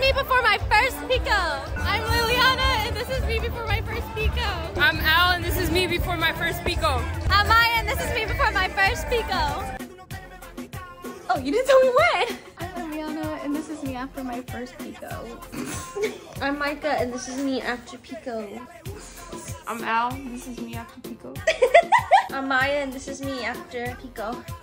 me before my first pico. I'm Liliana, and this is me before my first pico. I'm Al, and this is me before my first pico. I'm Maya, and this is me before my first pico. Oh, you didn't tell me when. I'm Ariana, and this is me after my first pico. I'm Micah, and this is me after pico. I'm Al, and this is me after pico. I'm Maya, and this is me after pico.